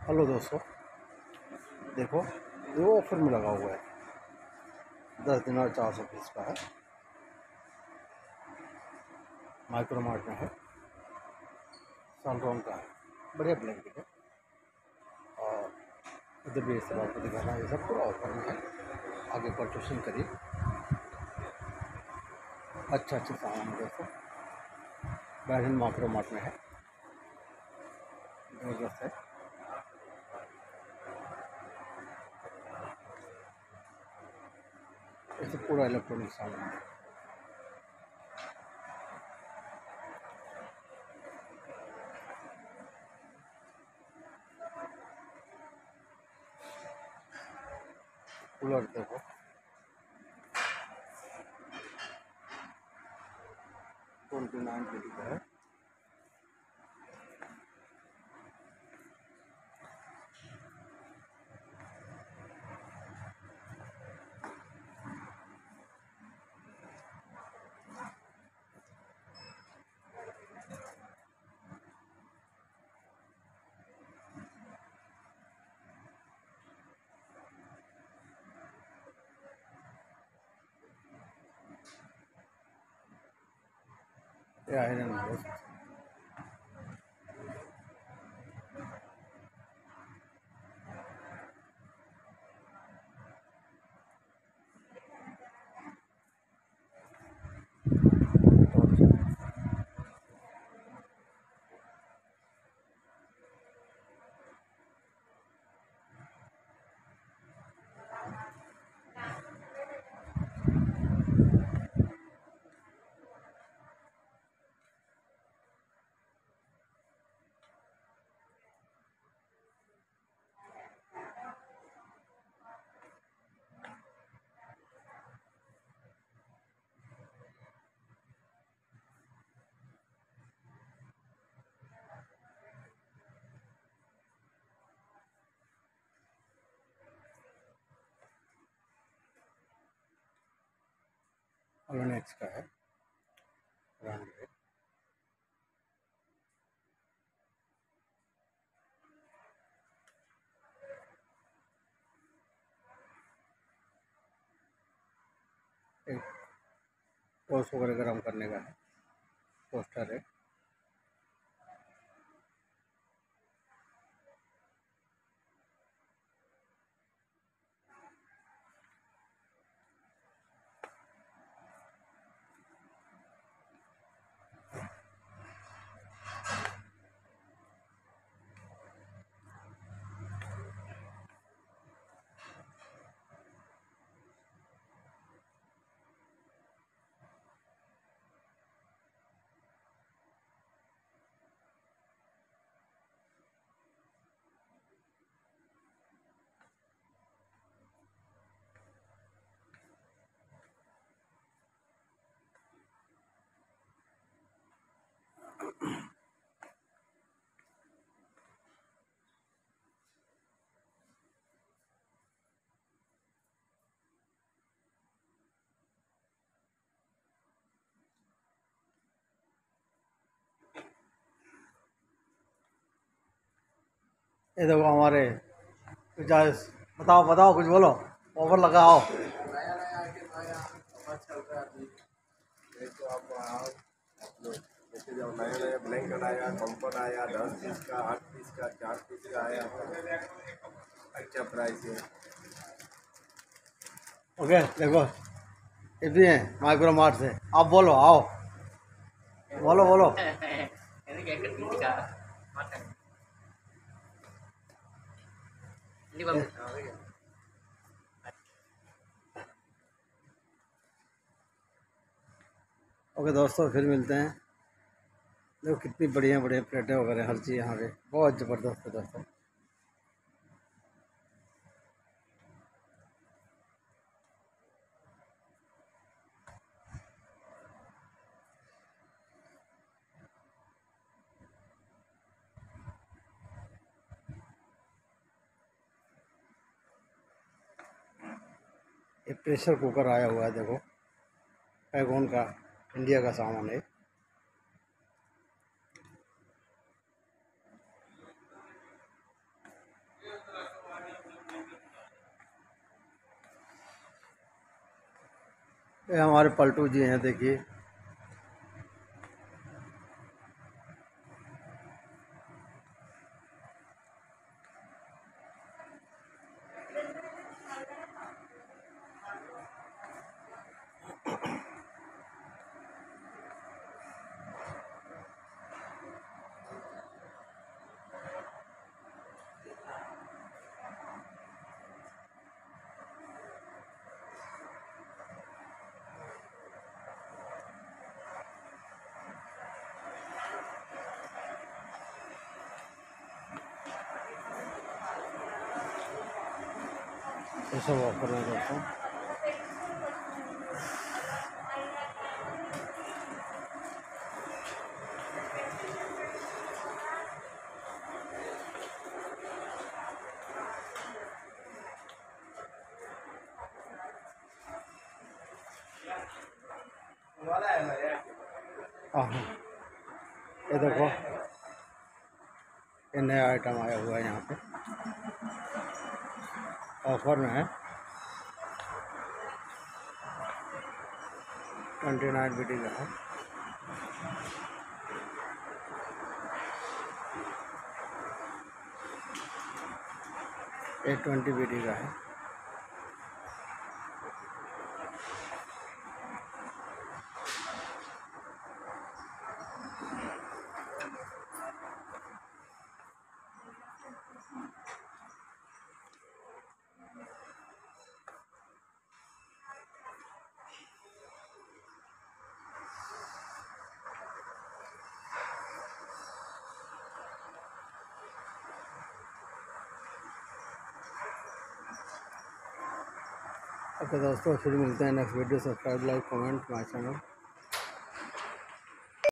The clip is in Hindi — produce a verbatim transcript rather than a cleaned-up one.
हेलो दोस्तों, देखो ये ऑफर में लगा हुआ है। दस दिन और चार सौ पीस का है। माइक्रो मार्ट में है, सैमसंग का है। बढ़िया ब्लैंकेट है। और इधर भी इस तरह आपको दिखाना है, ये सब पूरा ऑफर में है। आगे परचेसिंग करिए। अच्छा अच्छा सामान है दोस्तों। बैरन माइक्रो मार्ट में है, ज़बरदस्त है। ऐसे पूरा इलेक्ट्रॉनिक सामान है। कूलर देखो, ट्वेंटी नाइन के का है। ये आयरन है दोस्त। अलोनेक्स का है, ब्रांड है। एक टोस्ट वगैरह गर्म करने का है, टोस्टर है। ये देखो हमारे गुजारिश, बताओ बताओ कुछ बोलो, ऑफर लगाओ। नया नया आइटम आया, ऑफर चल रहा है अभी। ये तो आप आओ, आप लोग जैसे जब नया नया ब्लैंकेट आया, कंफर्ट आया, दस पीस का, आठ पीस का, चार पीस का आया, अच्छा प्राइस है। ओके देखो, ये भी है माइक्रो मार्ट से। आप बोलो, आओ बोलो बोलो। Ini kayak ketika makan. Ini bagus. Oh, iya. Okay दोस्तों, फिर मिलते हैं। देखो कितनी बढ़िया बढ़िया प्लेटें वगैरह हर चीज़ यहाँ पे बहुत ज़बरदस्त है दोस्तों। एक प्रेशर कुकर आया हुआ है, देखो पैगॉन का, इंडिया का सामान है। ये हमारे पलटू जी हैं, देखिए। ये सब ऑफर में दोस्तों। हाँ, ये देखो, ये नया आइटम आया हुआ है यहाँ पे, ऑफर में है। ट्वेंटी नाइन बी डी का है। ये ट्वेंटी बी डी का है। ओके दोस्तों, फिर मिलते हैं next video. Subscribe, like, comment my channel.